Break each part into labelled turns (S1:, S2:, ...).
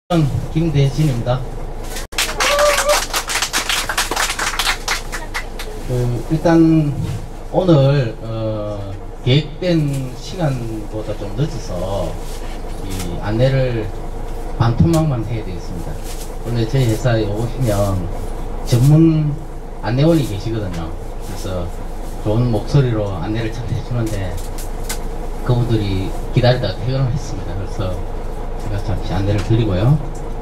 S1: 김대진입니다. 일단 오늘 계획된 시간보다 좀 늦어서 이 안내를 반토막만 해야 되겠습니다. 오늘 저희 회사에 오시면 전문 안내원이 계시거든요. 그래서 좋은 목소리로 안내를 잘 해주는데 그분들이 기다리다가 퇴근을 했습니다. 그래서 제가 잠시 안내를 드리고요.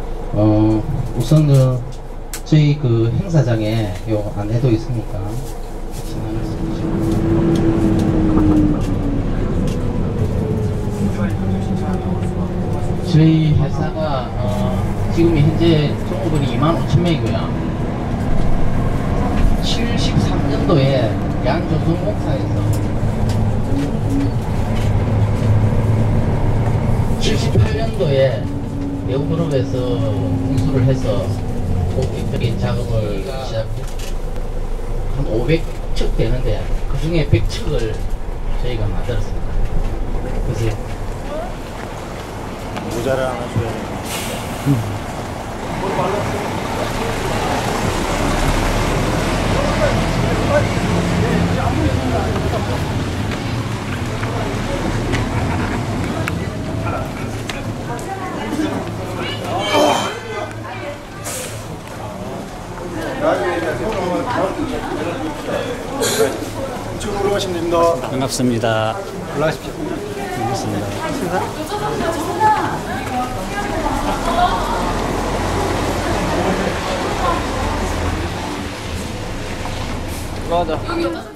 S1: 우선 저희 그 행사장에 요 안내도 있으니까 저희 회사가 지금 현재 종업원이 25,000명이고요 73년도에 양조선공사에서 78년도에 배우그룹에서 공수를 해서 본격적인 작업을 시작했습니다. 한 500척 되는데 그 중에 100척을 저희가 만들었습니다. 그래서
S2: 모자를 하나 줘야 돼요.
S3: 이쪽으로 가시면 됩니다.
S2: 반갑습니다.
S3: 올라가십시오.
S2: 반갑습니다.
S3: 올라가자.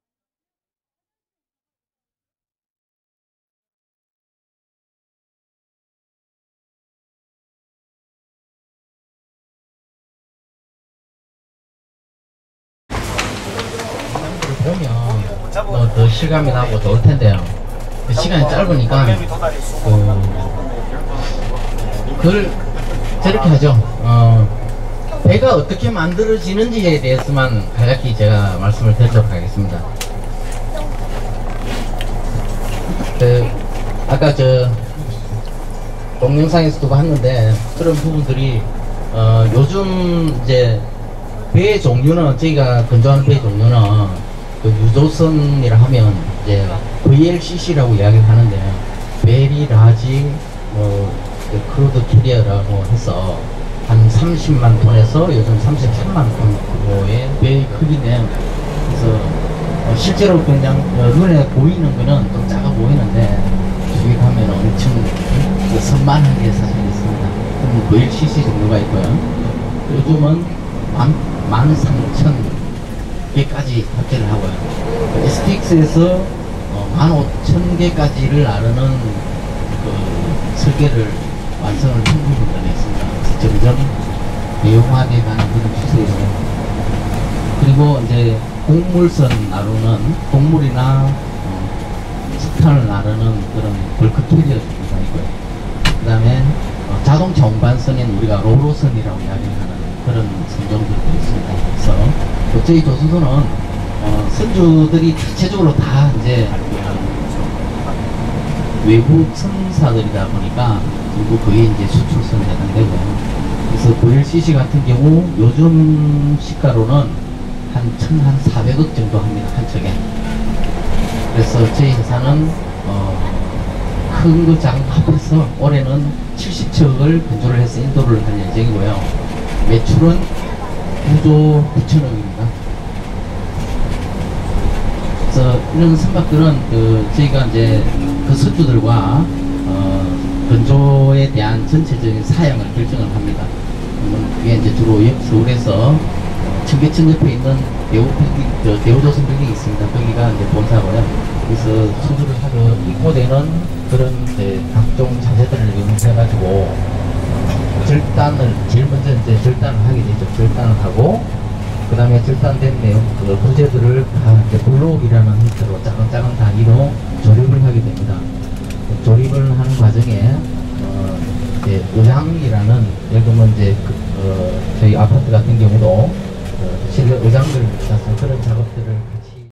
S1: 보면 더 실감이 나고 좋을 텐데요. 시간이 짧으니까 그걸 저렇게 하죠. 배가 어떻게 만들어지는지에 대해서만 간략히 제가 말씀을 드리도록 하겠습니다. 아까 동영상에서도 봤는데 그런 부분들이 요즘 이제 배 종류는 저희가 건조하는 배 종류는 그 유조선이라 하면 이제 VLCC라고 이야기를 하는데 베리 라지 크루드 캐리어라고 해서 한 30만 톤에서 요즘 33만 톤 정도의 배의 크기인데 그래서 실제로 그냥 눈에 보이는 거는 좀 작아 보이는데 뒤에 가면 엄청 선만하게 사실 있습니다. 그럼 VLCC 정도가 있고요. 요즘은 13,000개까지 탑재를 하고요. STX에서 15,000개까지를 나르는 그 설계를 완성을 한 부분이 있습니다. 그래서 점점 대형화되어 가는 그런 추세이고요. 그리고 이제 곡물선 나르는 곡물이나 석탄을 나르는 그런 벌크 캐리어 정도가 있고요. 그 다음에 자동차 운반선인 우리가 로로선이라고 이야기하는 그런 선종들도 있습니다. 그래서 저희 조선소는 선주들이 자체적으로 다 이제 외국 선사들이다 보니까 그리고 거의 이제 수출선에 해당되고요. 그래서 VLCC 같은 경우 요즘 시가로는 한 1,400억 정도 합니다. 한 척에. 그래서 저희 회사는 큰 거 작은 거 합해서 올해는 70척을 건조를 해서 인도를 할 예정이고요. 매출은 9조 9천억입니다. 그래서 이런 선박들은 저희가 이제 그 선주들과 건조에 대한 전체적인 사양을 결정을 합니다. 이게 이제 주로 서울에서 청계천 옆에 있는 대우조선 빌딩이 있습니다. 거기가 이제 본사고요. 그래서 수주를 하러 입고되는 그런 각종 자재들을 이용해가지고 절단을 제일 먼저 이제 절단을 하게 되죠. 절단을 하고 그 다음에 절단된 내용 그 부재들을 다 이제 블록이라는 형태로 작은 단위로 조립을 하게 됩니다. 조립을 하는 과정에 이제 의장이라는 예를 들면 이제 저희 아파트 같은 경우도 실내 의장들을 비롯해서 그런 작업들을